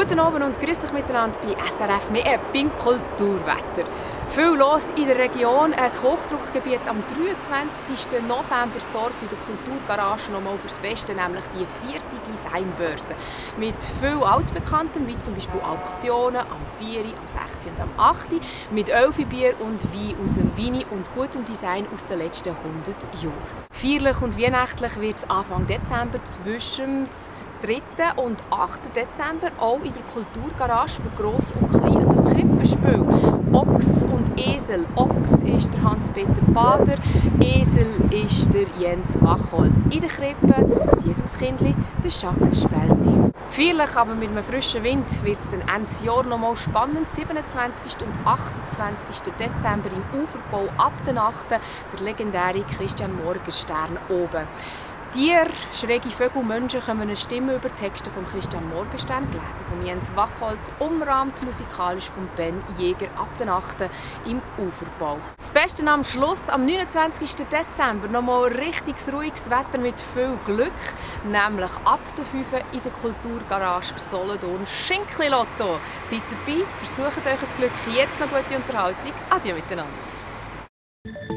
Guten Abend und grüß euch miteinander bei SRF Mehr beim Kulturwetter. Viel los in der Region. Ein Hochdruckgebiet am 23. November sorgt in der Kulturgarage nochmal fürs Beste, nämlich die 4. Designbörse. Mit viel Altbekanntem, wie zum Beispiel Auktionen am 4., am 6. und am 8. Mit Elfibier und Wein aus dem Weini und gutem Design aus den letzten 100 Jahren. Feierlich und weihnachtlich wird es Anfang Dezember zwischen dem 3. und 8. Dezember auch in der Kulturgarage für Gross und Klein und dem Krippenspiel. Ochs und Esel. Ochs ist der Hans-Peter Bader, Esel ist der Jens Wachholz. In der Krippe das Jesuskindli, der Jacques Spälti. Feierlich, aber mit einem frischen Wind wird es dann Ende Jahr noch mal spannend. 27. und 28. Dezember im Uferbau ab der Nacht der legendäre Christian Morgenstern oben. Tiere, schräge Vögel, Menschen kommen eine Stimme über Texte von Christian Morgenstern, gelesen von Jens Wachholz, umrahmt musikalisch von Ben Jäger ab der Nacht im Uferbau. Das Beste am Schluss, am 29. Dezember, nochmal richtig ruhiges Wetter mit viel Glück, nämlich ab der 5 in der Kulturgarage Solothurn Schinkli-Lotto. Seid dabei, versucht euch das Glück, jetzt noch gute Unterhaltung. Adieu miteinander.